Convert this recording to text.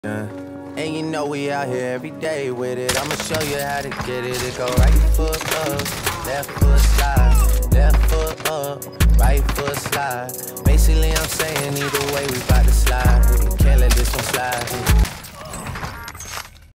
Yeah. And you know we out here every day with it. I'ma show you how to get it. It go right foot up, left foot slide, left foot up, right foot slide. Basically I'm saying either way we bout to slide. Can't let this one slide.